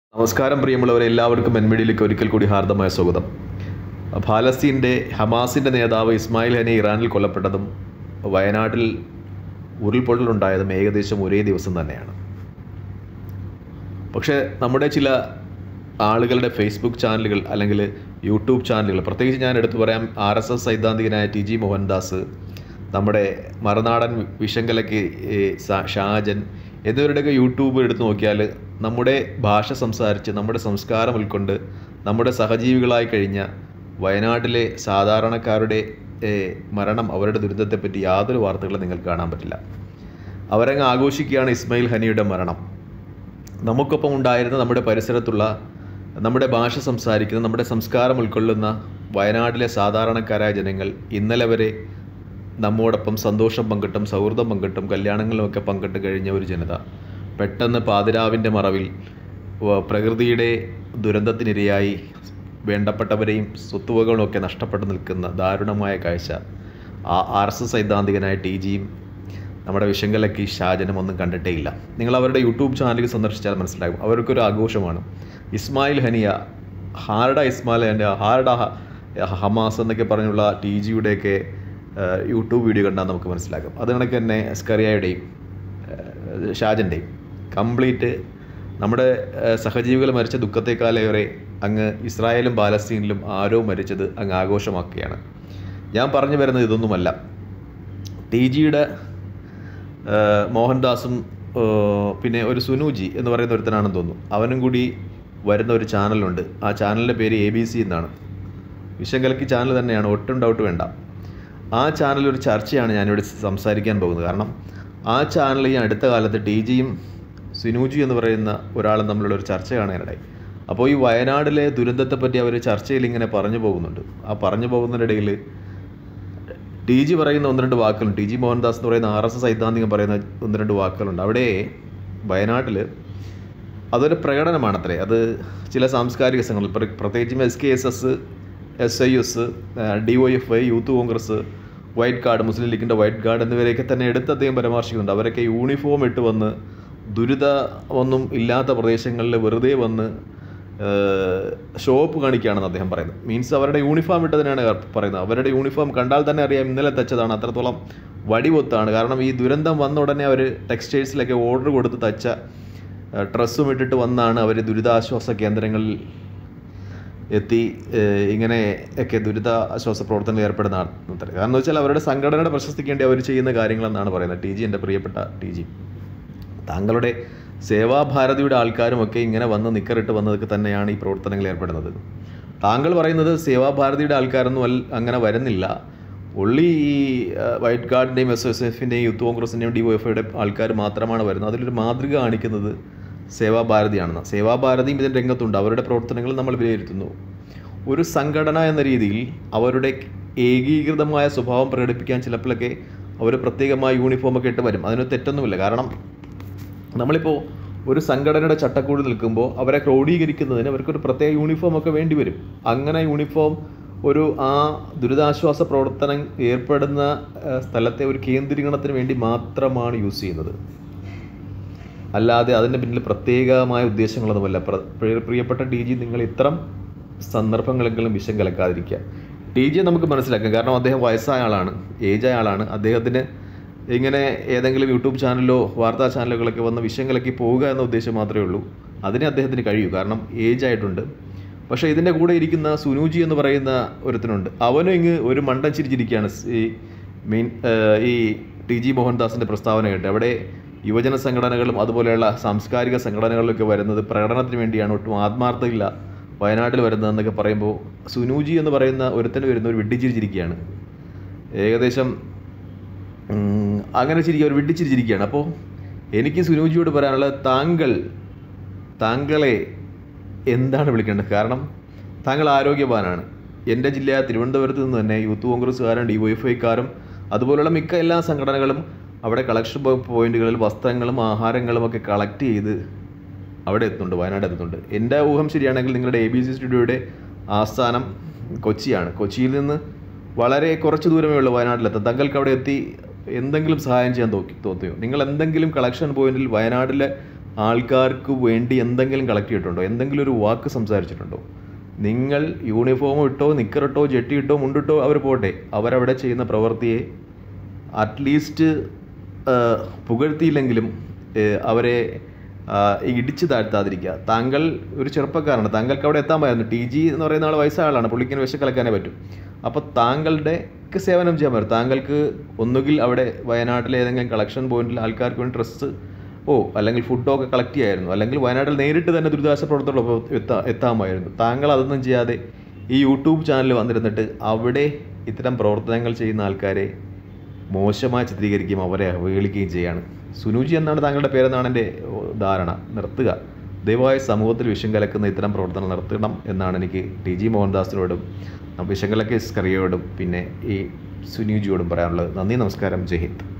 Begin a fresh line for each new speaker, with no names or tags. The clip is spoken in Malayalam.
നമസ്കാരം പ്രിയമുള്ളവരെ, എല്ലാവർക്കും മെൻമീഡിയയിലേക്ക് ഒരിക്കൽ കൂടി ഹാർദമായ സ്വാഗതം. ഫലസ്തീൻ്റെ ഹമാസിൻ്റെ നേതാവ് ഇസ്മായിൽ ഹനിയ ഇറാനിൽ കൊല്ലപ്പെട്ടതും വയനാട്ടിൽ ഉരുൾപൊട്ടലുണ്ടായതും ഏകദേശം ഒരേ ദിവസം തന്നെയാണ്. പക്ഷേ നമ്മുടെ ചില ആളുകളുടെ ഫേസ്ബുക്ക് ചാനലുകൾ അല്ലെങ്കിൽ യൂട്യൂബ് ചാനലുകൾ, പ്രത്യേകിച്ച് ഞാൻ എടുത്തു പറയാം RSS സൈദ്ധാന്തികനായ TG മോഹൻദാസ്, നമ്മുടെ മറുനാടൻ വിഷങ്കലയ്ക്ക് ഷാജൻ എന്നിവരുടെയൊക്കെ യൂട്യൂബ് എടുത്ത് നോക്കിയാൽ നമ്മുടെ ഭാഷ സംസാരിച്ച് നമ്മുടെ സംസ്കാരം ഉൾക്കൊണ്ട് നമ്മുടെ സഹജീവികളായി കഴിഞ്ഞ വയനാട്ടിലെ സാധാരണക്കാരുടെ മരണം, അവരുടെ ദുരിതത്തെപ്പറ്റി യാതൊരു വാർത്തകളും നിങ്ങൾക്ക് കാണാൻ പറ്റില്ല. അവരങ്ങ് ആഘോഷിക്കുകയാണ് ഇസ്മായിൽ ഹനിയുടെ മരണം. നമുക്കൊപ്പം ഉണ്ടായിരുന്ന നമ്മുടെ പരിസരത്തുള്ള നമ്മുടെ ഭാഷ സംസാരിക്കുന്ന നമ്മുടെ സംസ്കാരം ഉൾക്കൊള്ളുന്ന വയനാട്ടിലെ സാധാരണക്കാരായ ജനങ്ങൾ ഇന്നലെ വരെ നമ്മോടൊപ്പം സന്തോഷം പങ്കിട്ടും സൗഹൃദം പങ്കിട്ടും കല്യാണങ്ങളുമൊക്കെ പങ്കിട്ട് കഴിഞ്ഞ ഒരു ജനത പെട്ടെന്ന് പാതിരാവിൻ്റെ മറവിൽ പ്രകൃതിയുടെ ദുരന്തത്തിനിരയായി വേണ്ടപ്പെട്ടവരെയും സ്വത്തുവകകളും ഒക്കെ നഷ്ടപ്പെട്ടു നിൽക്കുന്ന ദാരുണമായ കാഴ്ച RSS സൈദ്ധാന്തികനായ TGയും നമ്മുടെ വിഷങ്കലയ്ക്ക് ഷാജനും ഒന്നും കണ്ടിട്ടേ ഇല്ല. നിങ്ങൾ അവരുടെ യൂട്യൂബ് ചാനൽ സന്ദർശിച്ചാൽ മനസ്സിലാകും. അവർക്കൊരു ആഘോഷമാണ്. ഇസ്മായിൽ ഹനിയ, ഹാരഡ ഇസ്മായിൽ ഹനിയ, ഹാരഡ ഹമാസ് എന്നൊക്കെ പറഞ്ഞുള്ള TGയുടെയൊക്കെ യൂട്യൂബ് വീഡിയോ കണ്ടാൽ നമുക്ക് മനസ്സിലാക്കും. അത് കണക്ക് തന്നെ സ്കറിയയുടെയും ഷാജൻ്റെയും കംപ്ലീറ്റ് നമ്മുടെ സഹജീവികൾ മരിച്ച ദുഃഖത്തെക്കാളേറെ അങ്ങ് ഇസ്രായേലും പാലസ്തീനിലും ആരോ മരിച്ചത് അങ്ങ് ആഘോഷമാക്കുകയാണ്. ഞാൻ പറഞ്ഞു വരുന്നത് ഇതൊന്നുമല്ല. TGയുടെ മോഹൻദാസും പിന്നെ ഒരു സുനുജി എന്ന് പറയുന്ന ഒരുത്തനാണെന്ന് തോന്നുന്നു, അവനും കൂടി വരുന്ന ഒരു ചാനലുണ്ട്. ആ ചാനലിൻ്റെ പേര് ABC എന്നാണ്. വിഷങ്കലക്കി ചാനൽ തന്നെയാണ്, ഒട്ടും ഡൗട്ട് വേണ്ട. ആ ചാനൽ ഒരു ചർച്ചയാണ് ഞാനിവിടെ സംസാരിക്കാൻ പോകുന്നത്. കാരണം ആ ചാനൽ ഈ അടുത്ത കാലത്ത് TGയും സുനുജി എന്ന് പറയുന്ന ഒരാളും തമ്മിലുള്ള ഒരു ചർച്ച കാണാനിടയായി. അപ്പോൾ ഈ വയനാടിലെ ദുരന്തത്തെപ്പറ്റി അവർ ചർച്ചയിൽ ഇങ്ങനെ പറഞ്ഞു പോകുന്നുണ്ട്. ആ പറഞ്ഞു പോകുന്നതിനിടയിൽ TG പറയുന്ന ഒന്ന് രണ്ട് വാക്കുകളുണ്ട്. TG മോഹൻദാസ് എന്ന് പറയുന്ന RSS സൈദ്ധാന്തികം പറയുന്ന ഒന്ന് രണ്ട് വാക്കുകളുണ്ട്. അവിടെ വയനാട്ടിൽ അതൊരു പ്രകടനമാണത്രേ. അത് ചില സാംസ്കാരിക സംഘടനകൾ, പ്രത്യേകിച്ചും SKSS, SIS, DYFI, youth Congress, white guard, മുസ്ലിം ലീഗിൻ്റെ വൈറ്റ് ഗാർഡ് എന്നിവരെയൊക്കെ തന്നെ എടുത്ത് അദ്ദേഹം പരാമർശിക്കുന്നുണ്ട്. അവരൊക്കെ യൂണിഫോം ഇട്ട് വന്ന് ദുരിതമൊന്നും ഇല്ലാത്ത പ്രദേശങ്ങളിൽ വെറുതെ വന്ന് ഷോപ്പ് കാണിക്കുകയാണെന്ന് അദ്ദേഹം പറയുന്നത്. മീൻസ് അവരുടെ യൂണിഫോം ഇട്ടതിനാണ് പറയുന്നത്. അവരുടെ യൂണിഫോം കണ്ടാൽ തന്നെ അറിയാം ഇന്നലെ തച്ചതാണ്, അത്രത്തോളം വടിവൊത്താണ്. കാരണം ഈ ദുരന്തം വന്ന ഉടനെ അവർ ടെക്സ്റ്റൈൽസിലൊക്കെ ഓർഡർ കൊടുത്ത് തച്ച ഡ്രസ്സും ഇട്ടിട്ട് വന്നാണ് അവർ ദുരിതാശ്വാസ കേന്ദ്രങ്ങളിൽ എത്തി ഇങ്ങനെ ഒക്കെ ദുരിതാശ്വാസ പ്രവർത്തനത്തിൽ ഏർപ്പെടുന്ന കാരണം എന്ന് വെച്ചാൽ അവരുടെ സംഘടനയുടെ പ്രശസ്തിക്ക് വേണ്ടി അവർ ചെയ്യുന്ന കാര്യങ്ങളെന്നാണ് പറയുന്നത്. TG, എൻ്റെ പ്രിയപ്പെട്ട TG, താങ്കളുടെ സേവാഭാരതിയുടെ ആൾക്കാരുമൊക്കെ ഇങ്ങനെ വന്ന് നിക്കറിട്ട് വന്നതൊക്കെ തന്നെയാണ് ഈ പ്രവർത്തനങ്ങളിൽ ഏർപ്പെടുന്നത്. താങ്കൾ പറയുന്നത് സേവാഭാരതിയുടെ ആൾക്കാരൊന്നും അങ്ങനെ വരുന്നില്ല, ഒള്ളി ഈ വൈറ്റ് ഗാർഡിൻ്റെയും SSFൻ്റെയും യൂത്ത് കോൺഗ്രസിൻ്റെയും DYFIയുടെ ആൾക്കാർ മാത്രമാണ് വരുന്നത്. അതിലൊരു മാതൃക കാണിക്കുന്നത് സേവാഭാരതിയാണെന്ന്. സേവാഭാരതിയും ഇതിൻ്റെ രംഗത്തുണ്ട്. അവരുടെ പ്രവർത്തനങ്ങൾ നമ്മൾ വിലയിരുത്തുന്നു. ഒരു സംഘടന എന്ന രീതിയിൽ അവരുടെ ഏകീകൃതമായ സ്വഭാവം പ്രകടിപ്പിക്കാൻ ചിലപ്പോഴൊക്കെ അവർ പ്രത്യേകമായ യൂണിഫോമൊക്കെ ഇട്ട് വരും. അതിന് തെറ്റൊന്നുമില്ല. കാരണം നമ്മളിപ്പോൾ ഒരു സംഘടനയുടെ ചട്ടക്കൂട് നിൽക്കുമ്പോൾ അവരെ ക്രോഡീകരിക്കുന്നതിന് അവർക്കൊരു പ്രത്യേക യൂണിഫോമൊക്കെ വേണ്ടി വരും. അങ്ങനെ യൂണിഫോം ഒരു ആ ദുരിതാശ്വാസ പ്രവർത്തനം ഏർപ്പെടുന്ന സ്ഥലത്തെ ഒരു കേന്ദ്രീകരണത്തിന് വേണ്ടി മാത്രമാണ് യൂസ് ചെയ്യുന്നത്. അല്ലാതെ അതിൻ്റെ പിന്നിൽ പ്രത്യേകമായ ഉദ്ദേശങ്ങളൊന്നുമല്ല. പ്രിയപ്പെട്ട TG, നിങ്ങൾ ഇത്തരം സന്ദർഭങ്ങളെങ്കിലും വിഷം കലക്കാതിരിക്കുക. TG നമുക്ക് മനസ്സിലാക്കാം. കാരണം അദ്ദേഹം വയസ്സായ ആളാണ്, ഏജായ ആളാണ്. അദ്ദേഹത്തിന് ഇങ്ങനെ ഏതെങ്കിലും യൂട്യൂബ് ചാനലിലോ വാർത്താ ചാനലുകളൊക്കെ വന്ന് വിഷം കലക്കി പോവുക എന്ന ഉദ്ദേശം മാത്രമേ ഉള്ളൂ. അതിനെ അദ്ദേഹത്തിന് കഴിയൂ, കാരണം ഏജായിട്ടുണ്ട്. പക്ഷേ ഇതിൻ്റെ കൂടെ ഇരിക്കുന്ന സുനുജി എന്ന് പറയുന്ന ഒരുത്തനുണ്ട്. അവനും ഇങ്ങ് ഒരു മണ്ടൻ ചിരിച്ചിരിക്കുകയാണ് ഈ TG മോഹൻദാസിൻ്റെ പ്രസ്താവന കേട്ട്. അവിടെ യുവജന സംഘടനകളും അതുപോലെയുള്ള സാംസ്കാരിക സംഘടനകളിലൊക്കെ വരുന്നത് പ്രകടനത്തിന് വേണ്ടിയാണ്, ഒട്ടും ആത്മാർത്ഥമില്ല വയനാട്ടിൽ വരുന്നതെന്നൊക്കെ പറയുമ്പോൾ സുനുജി എന്ന് പറയുന്ന ഒരുത്തന് വരുന്ന ഒരു വെട്ടിച്ചിരിച്ചിരിക്കുകയാണ്. ഏകദേശം അങ്ങനെ ഒരു വെട്ടിച്ചിരിച്ചിരിക്കുകയാണ്. അപ്പോൾ എനിക്ക് സുനുജിയോട് പറയാനുള്ളത്, താങ്കളെ എന്താണ് വിളിക്കേണ്ടത്? കാരണം താങ്കൾ ആരോഗ്യവാനാണ്. എൻ്റെ ജില്ലയായ തിരുവനന്തപുരത്ത് നിന്ന് തന്നെ യൂത്ത് കോൺഗ്രസ്സുകാരും DYFIക്കാരും അതുപോലുള്ള മിക്ക എല്ലാ സംഘടനകളും അവിടെ കളക്ഷൻ പോയിന്റുകളിൽ വസ്ത്രങ്ങളും ആഹാരങ്ങളും ഒക്കെ കളക്ട് ചെയ്ത് അവിടെ എത്തുന്നുണ്ട്, വയനാട് എത്തുന്നുണ്ട്. എൻ്റെ ഊഹം ശരിയാണെങ്കിൽ നിങ്ങളുടെ ABC സ്റ്റുഡിയോയുടെ ആസ്ഥാനം കൊച്ചിയാണ്. കൊച്ചിയിൽ നിന്ന് വളരെ കുറച്ച് ദൂരമേ ഉള്ളൂ വയനാട്ടിലെത്താൻ. താങ്കൾക്ക് അവിടെ എത്തി എന്തെങ്കിലും സഹായം ചെയ്യാൻ തോന്നിയോ? നിങ്ങൾ എന്തെങ്കിലും കളക്ഷൻ പോയിന്റിൽ വയനാട്ടിലെ ആൾക്കാർക്ക് വേണ്ടി എന്തെങ്കിലും കളക്ട് ചെയ്തിട്ടുണ്ടോ? എന്തെങ്കിലും ഒരു വാക്ക് സംസാരിച്ചിട്ടുണ്ടോ? നിങ്ങൾ യൂണിഫോം ഇട്ടോ നിക്കറിട്ടോ ജെട്ടി ഇട്ടോ മുണ്ടിട്ടോ അവർ പോട്ടെ, അവരവിടെ ചെയ്യുന്ന പ്രവൃത്തിയെ അറ്റ്ലീസ്റ്റ് പുകഴ്ത്തിയില്ലെങ്കിലും അവരെ ഇടിച്ചു താഴ്ത്താതിരിക്കുക. താങ്കൾ ഒരു ചെറുപ്പക്കാരാണ്, താങ്കൾക്ക് അവിടെ എത്താമായിരുന്നു. TG എന്ന് പറയുന്ന ആൾ വയസ്സായ ആളാണ്, പുള്ളിക്കിന് വിശക്കലക്കാനേ പറ്റും. അപ്പോൾ താങ്കളുടെ സേവനം ചെയ്യാൻ പറ്റും. താങ്കൾക്ക് ഒന്നുകിൽ അവിടെ വയനാട്ടിലെ ഏതെങ്കിലും കളക്ഷൻ പോയിന്റിൽ ആൾക്കാർക്ക് വേണ്ടി ഡ്രസ്സ് അല്ലെങ്കിൽ ഫുഡോ ഒക്കെ കളക്ട് ചെയ്യായിരുന്നു, അല്ലെങ്കിൽ വയനാട്ടിൽ നേരിട്ട് തന്നെ ദുരിതാശ്വാസ പ്രവർത്തനങ്ങൾ എത്താമായിരുന്നു. താങ്കൾ അതൊന്നും ചെയ്യാതെ ഈ യൂട്യൂബ് ചാനൽ വന്നിരുന്നിട്ട് അവിടെ ഇത്തരം പ്രവർത്തനങ്ങൾ ചെയ്യുന്ന ആൾക്കാരെ മോശമായി ചിത്രീകരിക്കുകയും അവരെ അവഹേളിക്കുകയും ചെയ്യാണ്. സുനുജി എന്നാണ് താങ്കളുടെ പേരെന്നാണ് എൻ്റെ ധാരണ. നിർത്തുക, ദയവായി സമൂഹത്തിൽ വിഷം കലക്കുന്ന ഇത്തരം പ്രവർത്തനം നിർത്തണം എന്നാണ് എനിക്ക് TG മോഹൻദാസിനോടും വിഷം കലക്കിയ സ്കറിയോടും പിന്നെ ഈ സുനുജിയോടും പറയാനുള്ളത്. നന്ദി, നമസ്കാരം, ജയ് ഹിന്ദ്.